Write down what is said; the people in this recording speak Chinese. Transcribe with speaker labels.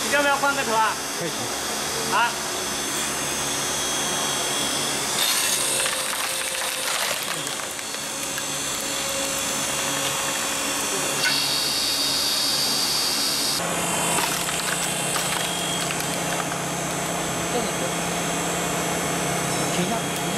Speaker 1: 你要不要换个头啊？
Speaker 2: 可以。
Speaker 1: 啊？
Speaker 2: 停下。